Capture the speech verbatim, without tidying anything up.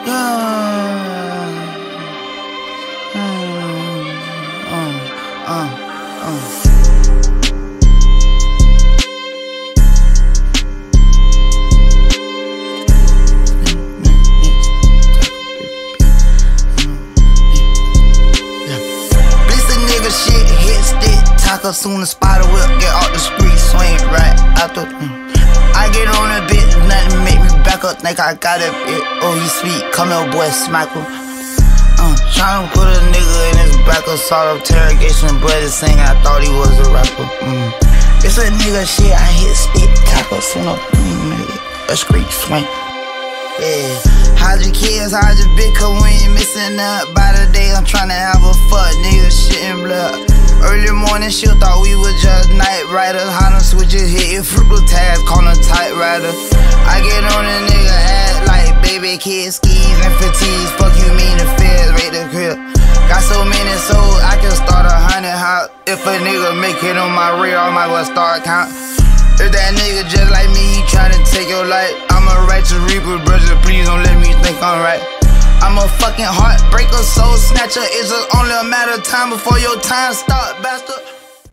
Yeah. Mm, uh, uh, uh. Shit, hit stick, taco soon as spider whip, get off the street, swing right out the. Mm. I get on a bit, nothing make me back up, think I got it. Oh, he sweet, come here, boy, smack him. Uh, tryna put a nigga in his back of sort of interrogation, but it's saying I thought he was a rapper. Mm. It's a nigga shit, I hit stick, taco soon up, mm, a street swing. Yeah, hide your kids, hide your bitch, cause we ain't missing up. By the day, I'm tryna have a fuck, nigga, shit in blood. Early morning shit, thought we was just night riders. How them switches hit your frugal tags, call them tight rider. I get on a nigga ass like baby kids, skis and fatigues. Fuck you mean the feds, rate the crib. Got so many souls, I can start a hundred house. If a nigga make it on my rear, I might well start count. If that nigga just like me, he tryna take your life, I'm a righteous reaper, brother, please don't let me think I'm right. I'm a fucking heartbreaker, soul snatcher, it's just only a matter of time before your time start, bastard.